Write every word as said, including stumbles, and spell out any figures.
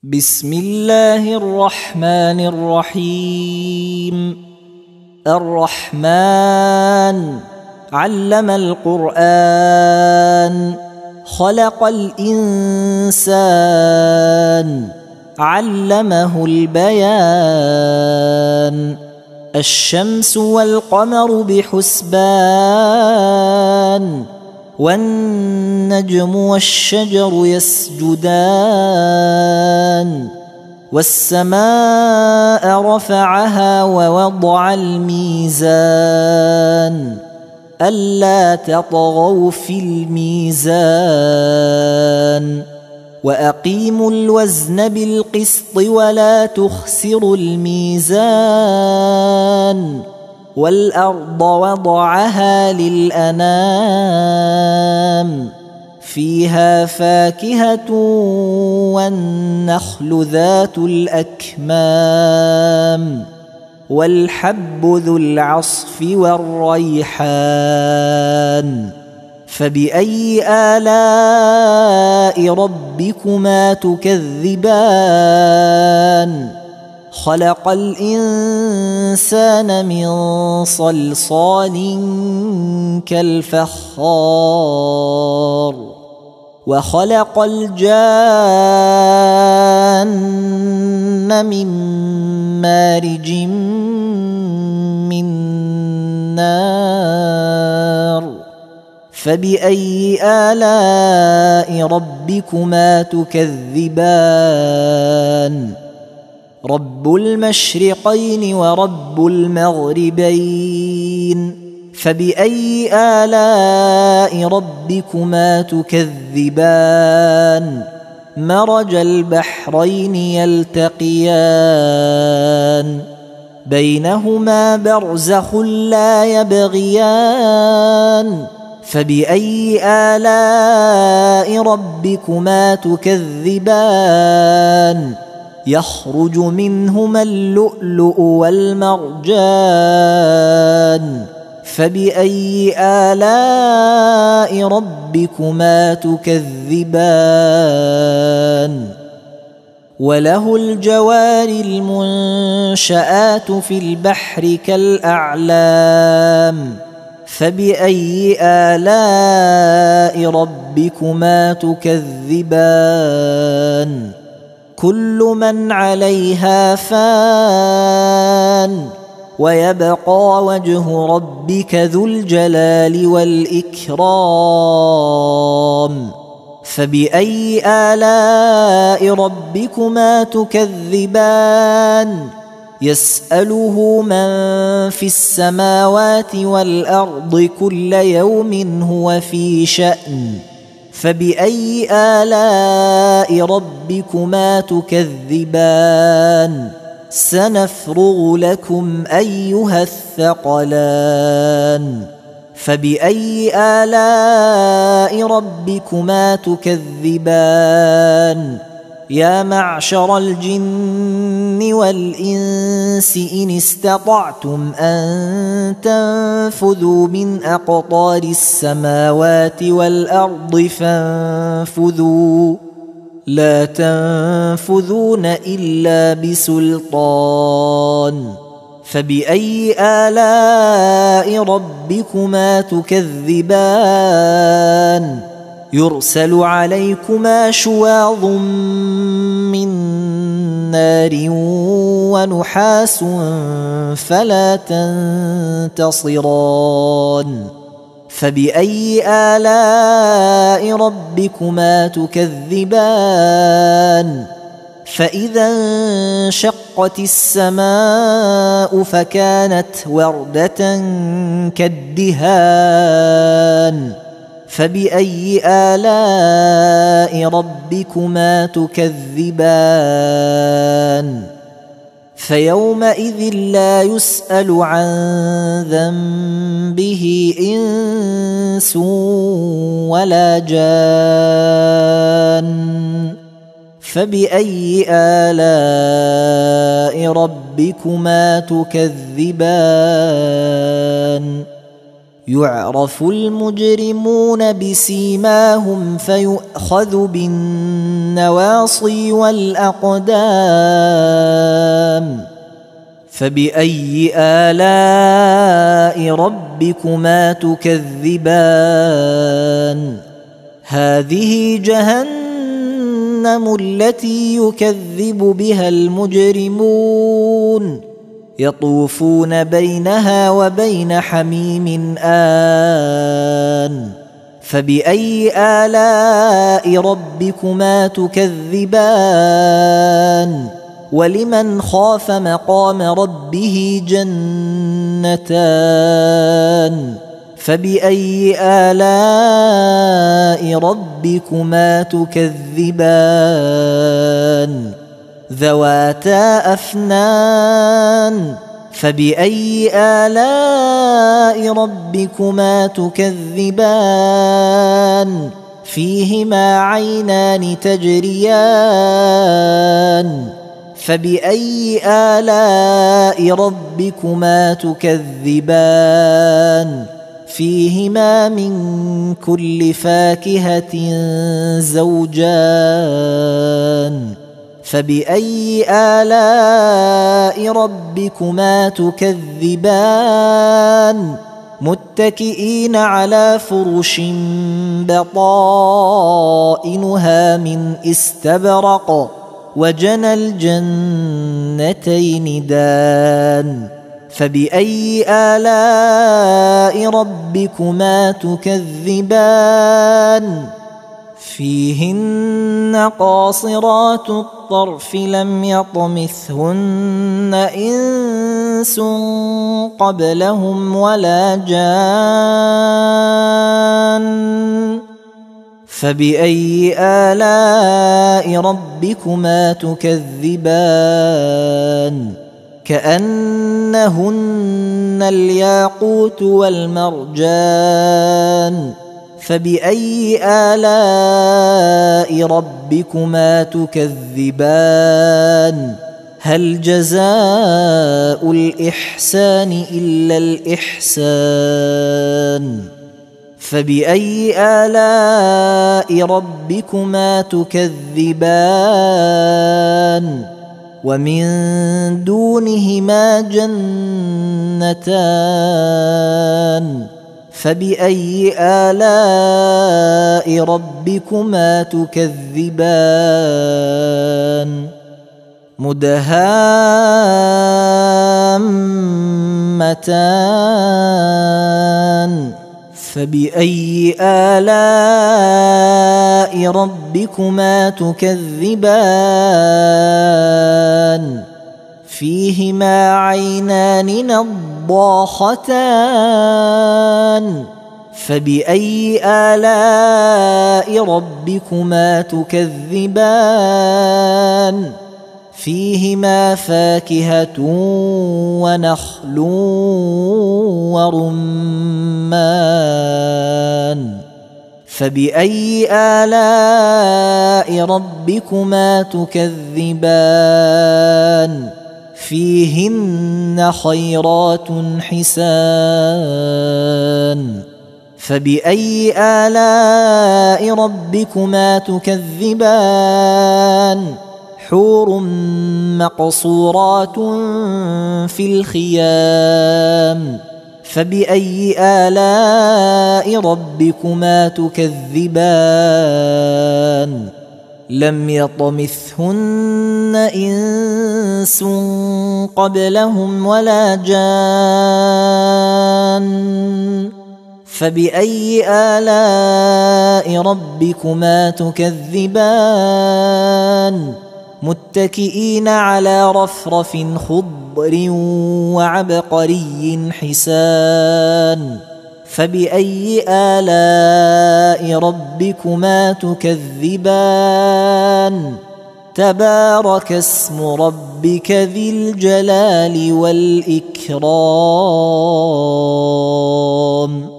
بسم الله الرحمن الرحيم. الرحمن علم القرآن، خلق الإنسان، علمه البيان. الشمس والقمر بحسبان، والنجم والشجر يسجدان. والسماء رفعها ووضع الميزان، ألا تطغوا في الميزان. وأقيموا الوزن بالقسط ولا تخسروا الميزان. والأرض وضعها للأنام، فيها فاكهة والنخل ذات الأكمام، والحب ذو العصف والريحان. فبأي آلاء ربكما تكذبان؟ خلق الإنسان من صلصال كالفخار، وخلق الجان من مارج من نار. فبأي آلاء ربكما تكذبان؟ رب المشرقين ورب المغربين، فبأي آلاء ربكما تكذبان؟ مرج البحرين يلتقيان، بينهما برزخ لا يبغيان. فبأي آلاء ربكما تكذبان؟ يخرج منهما اللؤلؤ والمرجان. فبأي آلاء ربكما تكذبان؟ وله الجوار المنشآت في البحر كالأعلام. فبأي آلاء ربكما تكذبان؟ كل من عليها فان، ويبقى وجه ربك ذو الجلال والإكرام. فبأي آلاء ربكما تكذبان؟ يسأله من في السماوات والأرض كل يوم هو في شأن. فبأي آلاء ربكما تكذبان؟ سنفرغ لكم أيها الثقلان. فبأي آلاء ربكما تكذبان؟ يا معشر الجن والإنس إن استطعتم أن تنفذوا من أقطار السماوات والأرض فانفذوا، لا تنفذون إلا بسلطان. فبأي آلاء ربكما تكذبان؟ يرسل عليكما شواظ من نار ونحاس فلا تنتصران. فبأي آلاء ربكما تكذبان؟ فإذا انشقت السماء فكانت وردة كالدهان. فبأي آلاء ربكما تكذبان؟ فيومئذ لا يسأل عن ذنبه إنس ولا جان. فبأي آلاء ربكما تكذبان؟ يعرف المجرمون بسيماهم فيؤخذ بالنواصي والأقدام فبأي آلاء ربكما تكذبان هذه جهنم التي يكذب بها المجرمون يطوفون بينها وبين حميم آن فبأي آلاء ربكما تكذبان ولمن خاف مقام ربه جنتان فبأي آلاء ربكما تكذبان ذواتا أفنان فبأي آلاء ربكما تكذبان فيهما عينان تجريان فبأي آلاء ربكما تكذبان فيهما من كل فاكهة زوجان فبأي آلاء ربكما تكذبان متكئين على فرش بطائنها من استبرق وجنى الجنتين دان فبأي آلاء ربكما تكذبان فيهن قاصرات الطرف لم يطمثهن إنس قبلهم ولا جان فبأي آلاء ربكما تكذبان كأنهن الياقوت والمرجان فبأي آلاء ربكما تكذبان هل جزاء الإحسان إلا الإحسان فبأي آلاء ربكما تكذبان ومن دونهما جنتان فبأي آلاء ربكما تكذبان مدهامتان فبأي آلاء ربكما تكذبان فيهما عينان نضاختان فبأي آلاء ربكما تكذبان فيهما فاكهة ونخل ورمان فبأي آلاء ربكما تكذبان فيهن خيرات حسان فبأي آلاء ربكما تكذبان حور مقصورات في الخيام فبأي آلاء ربكما تكذبان لم يطمثهن إنس قبلهم ولا جان فبأي آلاء ربكما تكذبان متكئين على رفرف خضر وعبقري حسان فبأي آلاء ربكما تكذبان تبارك اسم ربك ذي الجلال والإكرام